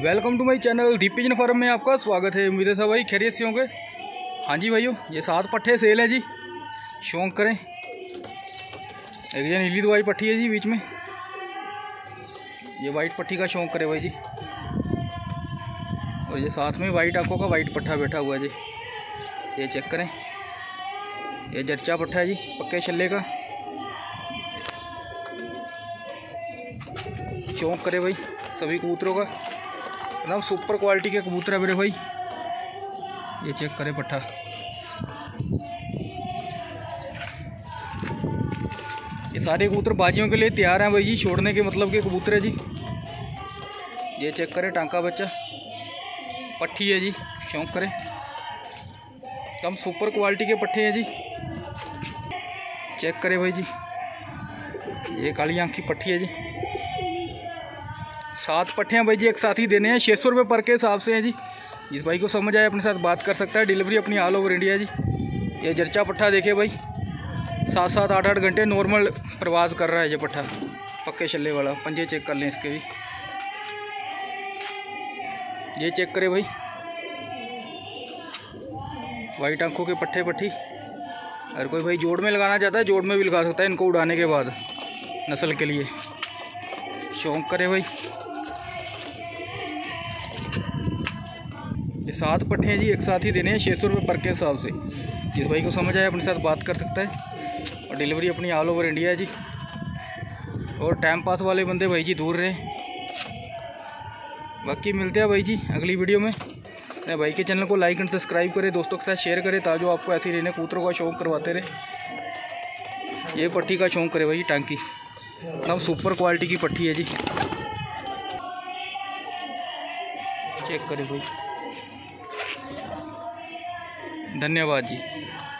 Welcome to my channel Deep pigeon farm में आपका स्वागत है। उम्मीद है सब भाई खैरियत से होंगे। हाँ जी भाइयों, ये 7 पट्ठे सेल है जी। शौक करें। एक ये नीली दवाई पट्टी है जी बीच में, ये वाइट पट्टी का शौक करे भाई जी। और ये साथ में वाइट आंखों का वाइट पट्ठा बैठा हुआ है जी। ये चेक करें, ये जर्चा पट्ठा है जी पक्के छल्ले का। शौक करे भाई सभी कबूतरों का, एकदम सुपर क्वालिटी के कबूतर है मेरे भाई। ये चेक करे पट्ठा, ये सारे कबूतर बाजियों के लिए तैयार हैं भाई जी, छोड़ने के मतलब के कबूतर है जी। ये चेक करे टांका बच्चा पट्ठी है जी। शौक करे एकदम सुपर क्वालिटी के पट्ठे हैं जी। चेक करे भाई जी, ये काली आंख की पट्ठी है जी। 7 पट्ठे हैं भाई जी, एक साथ ही देने हैं। 600 रुपये पर के हिसाब से हैं जी। जिस भाई को समझ आए अपने साथ बात कर सकता है। डिलीवरी अपनी ऑल ओवर इंडिया जी। ये जर्चा पट्ठा देखे भाई, 7-7 8-8 घंटे नॉर्मल प्रवास कर रहा है ये पट्ठा, पक्के छल्ले वाला। पंजे चेक कर लें इसके भी। ये चेक करे भाई, वाइट आंखों के पट्ठे पट्टी। अगर कोई भाई जोड़ में लगाना चाहता है, जोड़ में भी लगा सकता है इनको उड़ाने के बाद नस्ल के लिए। शौक करे भाई, ये 7 पट्ठे हैं जी, एक साथ ही देने हैं 600 रुपये पर के हिसाब से। जिस भाई को समझ आए अपने साथ बात कर सकता है। और डिलीवरी अपनी ऑल ओवर इंडिया है जी। और टाइम पास वाले बंदे भाई जी दूर रहें। बाकी मिलते हैं भाई जी अगली वीडियो में। अपने भाई के चैनल को लाइक एंड सब्सक्राइब करें, दोस्तों के साथ शेयर करें, ताकि आपको ऐसे ही रहने कबूतरों का शौक करवाते रहे। ये पट्टी का शौक करे भाई, टांकी एकदम सुपर क्वालिटी की पट्टी है जी। चेक करें भाई। धन्यवाद जी।